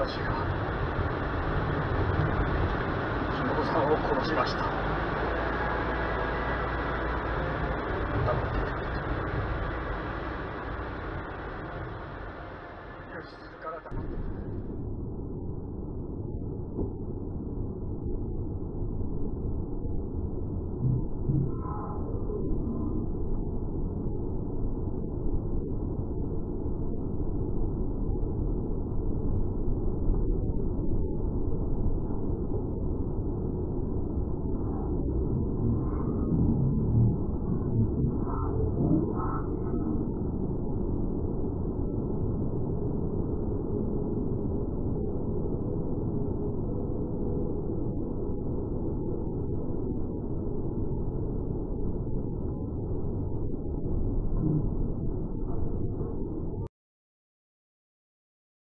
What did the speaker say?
たちが忍さんを殺しました。黙っていてくれ。よし、するから黙っていて。